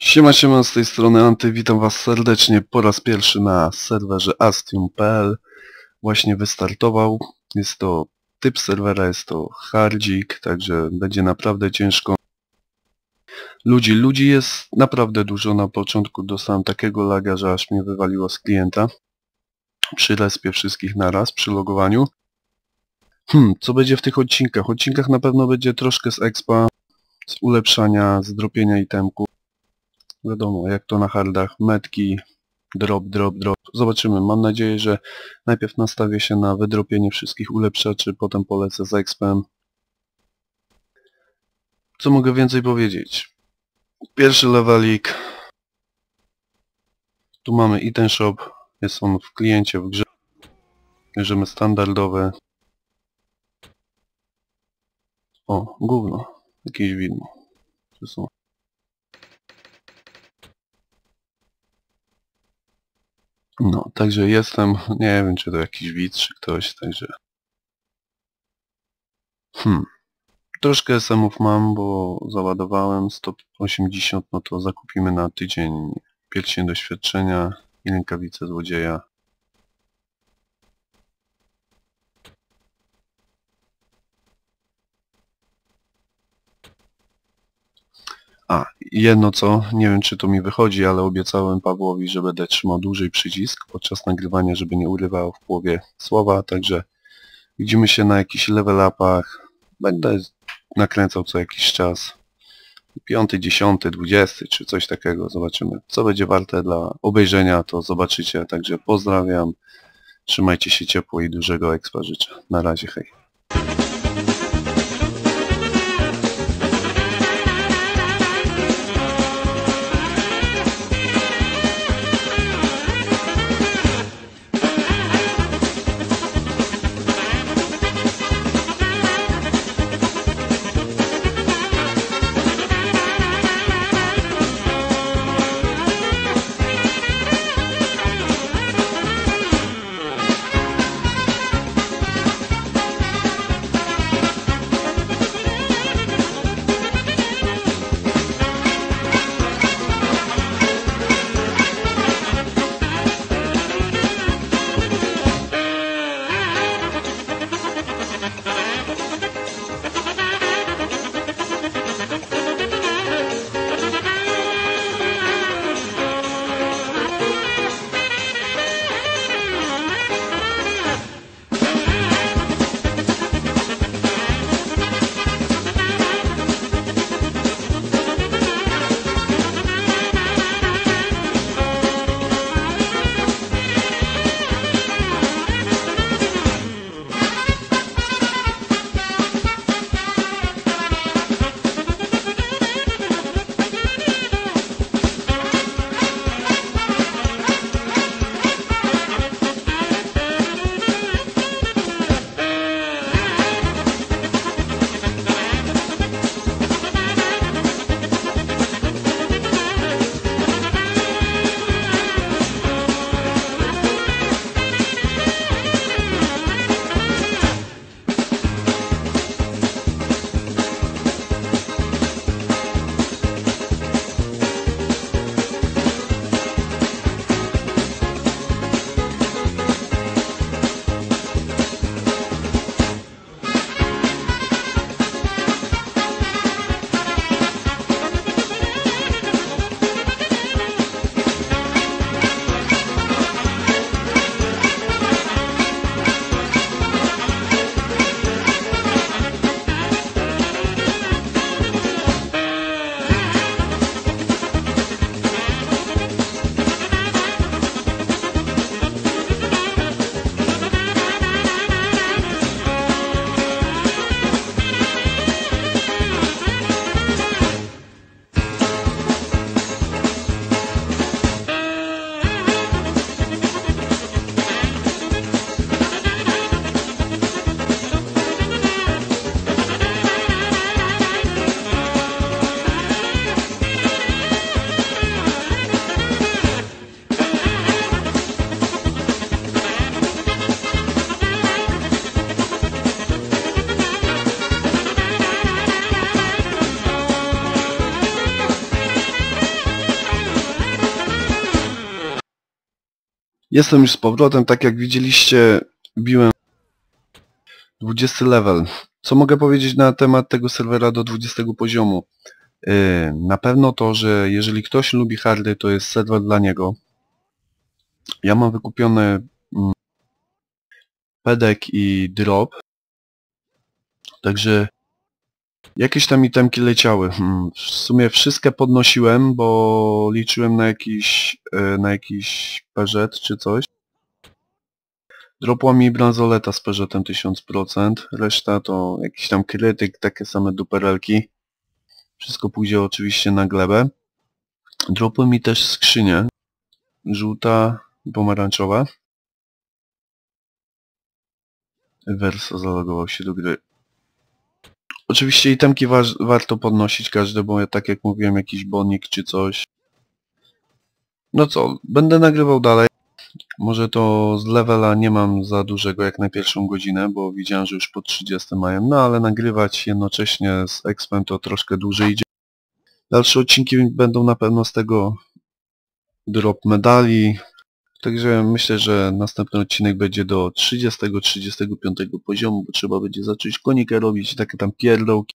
Siema, z tej strony Anty, witam was serdecznie po raz pierwszy na serwerze Astium.pl. Właśnie wystartował, jest to typ serwera, jest to hardzik, także będzie naprawdę ciężko. Ludzi jest naprawdę dużo, na początku dostałem takiego laga, że aż mnie wywaliło z klienta. Przy respie wszystkich naraz, przy logowaniu. Co będzie w tych odcinkach? W odcinkach na pewno będzie troszkę z expa, z ulepszania, z dropienia itemków. Wiadomo, jak to na hardach, metki, drop. Zobaczymy, mam nadzieję, że najpierw nastawię się na wydropienie wszystkich ulepszaczy, potem polecę z expem. Co mogę więcej powiedzieć? Pierwszy levelik. Tu mamy item shop, jest on w kliencie, w grze. Bierzemy standardowe. O, gówno, jakieś widmo. To są. No, także jestem, nie wiem czy to jakiś widz, czy ktoś, także... Troszkę SM-ów mam, bo załadowałem 180, no to zakupimy na tydzień pierścień doświadczenia i rękawice złodzieja. Jedno co, nie wiem czy to mi wychodzi, ale obiecałem Pawłowi, że będę trzymał dłużej przycisk podczas nagrywania, żeby nie urywało w połowie słowa, także widzimy się na jakichś level upach, będę nakręcał co jakiś czas. 5., 10., 20. czy coś takiego, zobaczymy. Co będzie warte dla obejrzenia, to zobaczycie, także pozdrawiam, trzymajcie się ciepło i dużego expa życzę. Na razie, hej. Jestem już z powrotem, tak jak widzieliście, biłem 20 level. Co mogę powiedzieć na temat tego serwera do 20 poziomu? Na pewno to, że jeżeli ktoś lubi hardy, to jest serwer dla niego. Ja mam wykupione pedek i drop, także jakieś tam itemki leciały. W sumie wszystkie podnosiłem, bo liczyłem na jakiś peżet czy coś. Dropła mi bransoleta z peżetem 1000%, reszta to jakiś tam krytyk, takie same duperelki. Wszystko pójdzie oczywiście na glebę. Dropły mi też skrzynie, żółta i pomarańczowa. Verso zalogował się do gry. Oczywiście itemki warto podnosić każde, bo tak jak mówiłem, jakiś bonik czy coś. No co, będę nagrywał dalej. Może to z levela nie mam za dużego jak na pierwszą godzinę, bo widziałem, że już po 30 mają, no ale nagrywać jednocześnie z expem to troszkę dłużej idzie. Dalsze odcinki będą na pewno z tego drop medali, także myślę, że następny odcinek będzie do 30-35 poziomu, bo trzeba będzie zacząć konikę robić, takie tam pierdołki.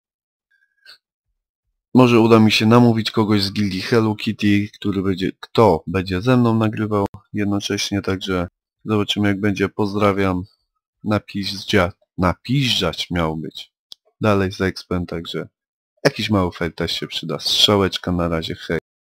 Może uda mi się namówić kogoś z gildii Hello Kitty, kto będzie ze mną nagrywał jednocześnie, także zobaczymy jak będzie. Pozdrawiam. Napiżdżać miał być. Dalej z expem, także jakiś mały fail też się przyda. Strzałeczka na razie, hej.